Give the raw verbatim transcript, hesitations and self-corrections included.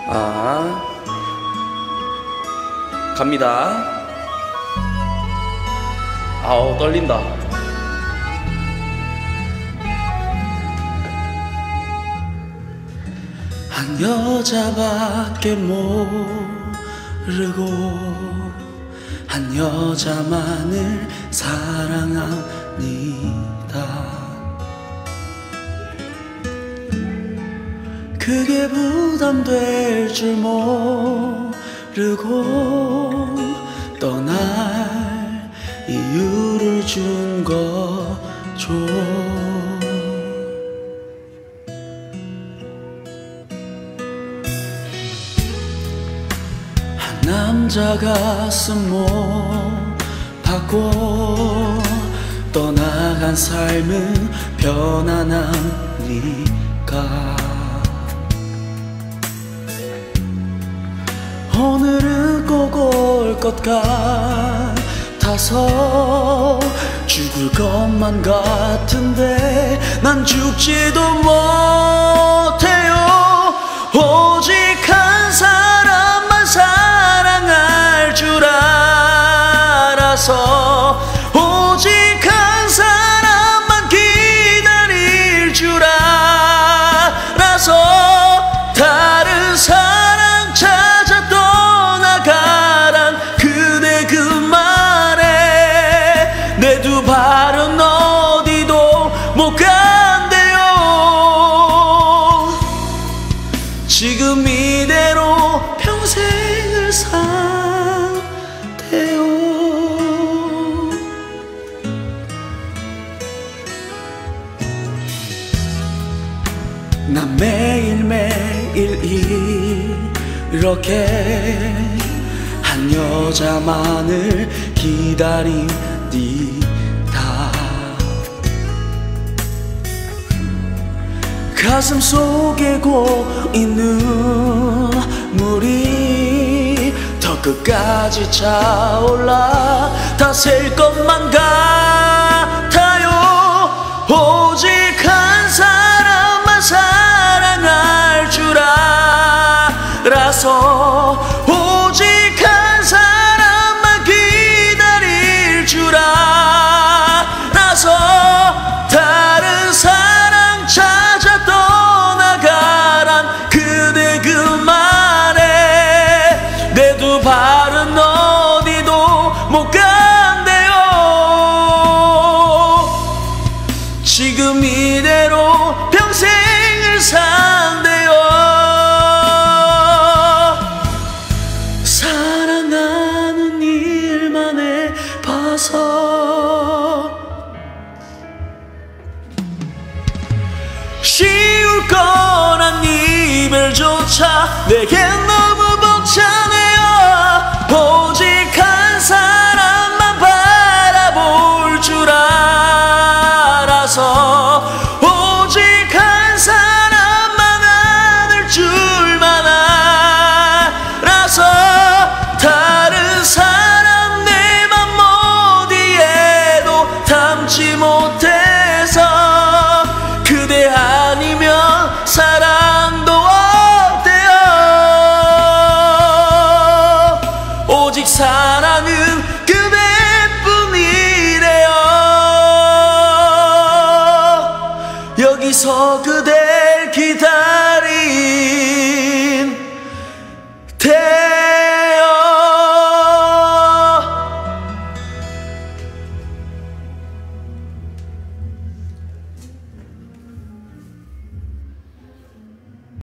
아, 갑니다. 아우, 떨린다. 한 여자밖에 모르고 한 여자만을 사랑합니다. 그게 부담될 줄 모르고 떠날 이유를 준 거죠. 한 남자 가슴 못 받고 떠나간 삶은 편안하니까 오늘은 꼭 올 것 같아서 죽을 것만 같은데 난 죽지도 못해요. 오직 한 사람만 사랑할 줄 알아서 오직 한 사람만 기다릴 줄 알아서 다른 사랑 찾아 떠나가란 그대 그 말에 내 두 발은 어디도 못 간대요. 지금 이대로 평생을 산대요. 난 매일매일 이렇게 한 여자만을 기다립니다. 가슴 속에 고인 눈물이 더 끝까지 차올라 다 셀 것만 같아요. 오직 한 사람만 사랑할 줄 알아서 오직 한 사람만 기다릴 줄 알아서 다른 사랑 찾아 떠나가란 그대 그 말에 내 두 발은 어디도 못 간대요. 지금 이대로 평생을 산대요. 사랑하는 일만 해봐서 쉬울 거란 이별조차 내겐 너무 벅차네요. 오직 한 사람만 바라볼 줄 알아서 오직 한 사람만 안을 줄만 알아서 다른 사람 내 맘 어디에도 담지 못해서 그대 아니면 사랑도 어때요. 오직 사랑은 그대뿐이래요. 여기서 그